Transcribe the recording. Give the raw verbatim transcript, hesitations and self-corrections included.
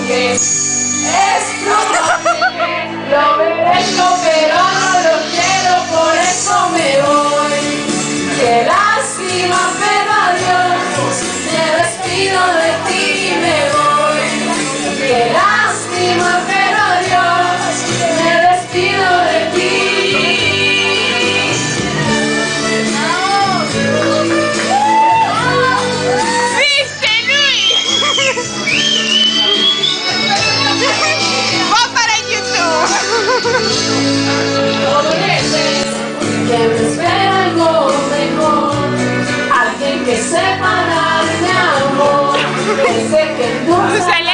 que es probable. Lo merezco, pero no lo quiero, por eso me voy. Qué lástima, pero adiós, me despido de ti y me voy. Qué lástima, pero adiós, me despido de ti. ¡Viste, Luis! ¡Va para YouTube! Todo veces que me espera algo mejor, alguien que sepa dar mi amor, ese que nunca